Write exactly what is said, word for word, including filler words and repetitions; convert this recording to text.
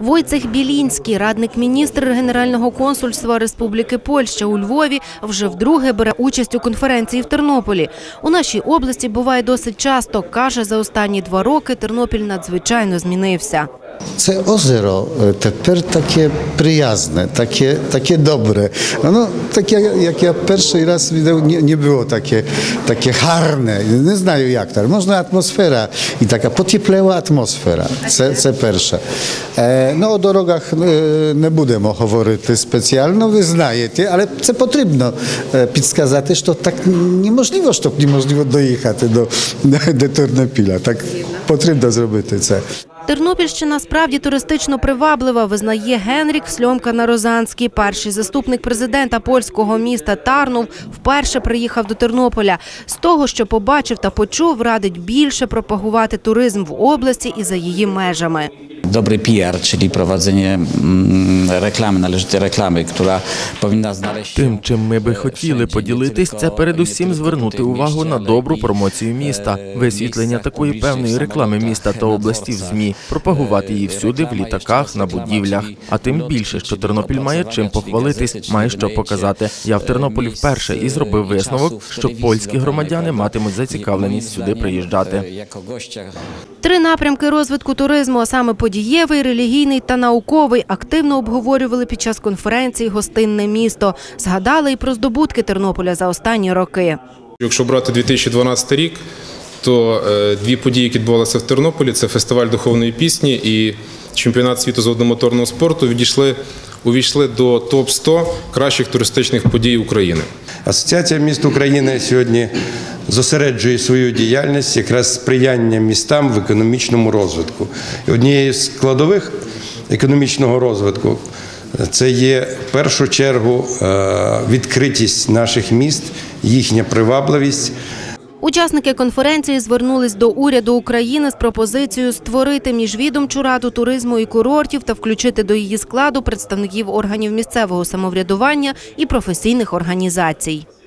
Войцех Білінський, радник міністра Генерального консульства Республіки Польща у Львові, вже вдруге бере участь у конференції в Тернополі. У нашій області буває досить часто. Каже, за останні два роки Тернопіль надзвичайно змінився. Це озеро тепер таке приязне, таке, таке добре. Воно таке, як я перший раз бачив, не, не було таке, таке гарне. Не знаю, як так. Можна атмосфера і така потеплела атмосфера. Це, це перше. Е, ну, о дорогах не будемо говорити спеціально, ви знаєте, але це потрібно підказати, що так неможливо, щоб неможливо доїхати до, до Тернопіля. Так потрібно зробити це. Тернопільщина справді туристично приваблива, визнає Генрік Сльомка-Нарозанський. Перший заступник президента польського міста Тарнов вперше приїхав до Тернополя. З того, що побачив та почув, радить більше пропагувати туризм в області і за її межами. Dobry P R, czyli prowadzenie reklamy, należytej reklamy, która powinna znaleźć... Тим, чим ми би хотіли поділитись, це передусім звернути увагу на добру промоцію міста, висвітлення такої певної реклами міста та області в ЗМІ, пропагувати її всюди, в літаках, на будівлях. А тим більше, що Тернопіль має чим похвалитись, має що показати. Я в Тернополі вперше і зробив висновок, що польські громадяни матимуть зацікавленість сюди приїжджати. Три напрямки розвитку туризму, а саме подієвий, релігійний та науковий, активно обговорювали під час конференції «Гостинне місто». Згадали і про здобутки Тернополя за останні роки. Якщо брати дві тисячі дванадцятий рік, то дві події, які відбувалися в Тернополі – це фестиваль духовної пісні і чемпіонат світу з водномоторного спорту, відійшли, увійшли до топ сто кращих туристичних подій України. Асоціація міст України сьогодні зосереджує свою діяльність якраз сприяння містам в економічному розвитку. І однією з складових економічного розвитку це є в першу чергу відкритість наших міст, їхня привабливість. Учасники конференції звернулись до уряду України з пропозицією створити міжвідомчу раду туризму і курортів та включити до її складу представників органів місцевого самоврядування і професійних організацій.